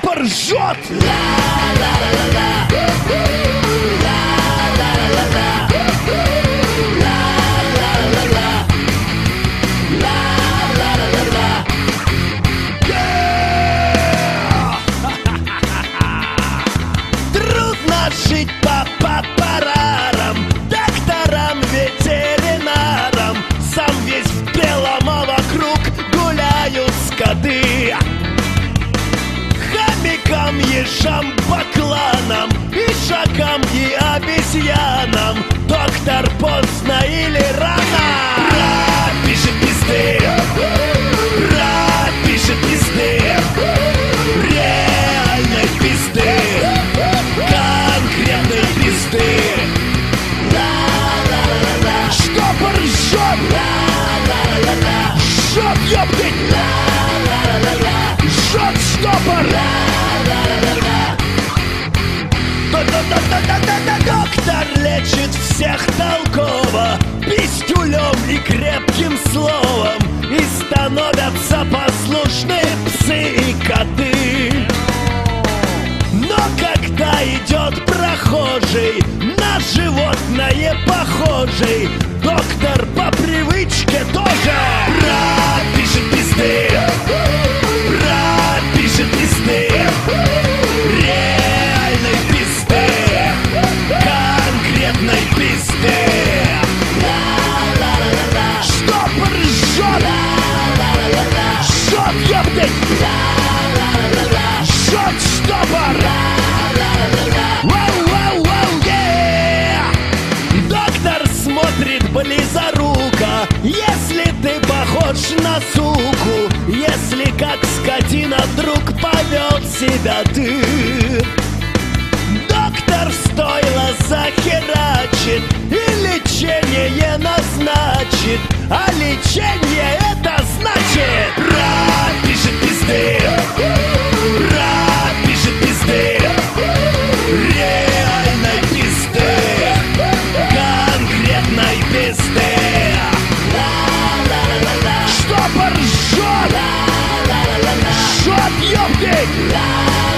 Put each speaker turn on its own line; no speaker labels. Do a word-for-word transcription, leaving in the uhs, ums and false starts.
поржет! Трудно жить по парам, докторам, ветеринарам. Сам весь в белом, а вокруг гуляют скоты. Хомякам, ежам, бакланам, ишакам и обезьянам. Доктор, поздно или рано? Рад пишет пизды, рад пишет пизды, реальной пизды, конкретной пизды. Что поржет? Жжет, ёптыть! Жжет штопор! Доктор лечит всех толково пистюлем и крепким словом, и становятся послушные псы и коты. Но когда идет прохожий, на животное похожий, доктор по привычке тоже рад пишет пизды, рад пишет пизды, реальной пизды, конкретной пизды. Что поржет? Жжет, ёптыть! Жжет штопор! Вау-вау-вау, yeah! Доктор смотрит близоруко, если ты похож на суку, если как скотина вдруг повел себя ты. Доктор стойло захерачит и лечение назначит, а лечение это значит рад пишет пизды, рад пишет пизды, реальной пизды, конкретной пизды. Что поржет? Жжет, ёптыть!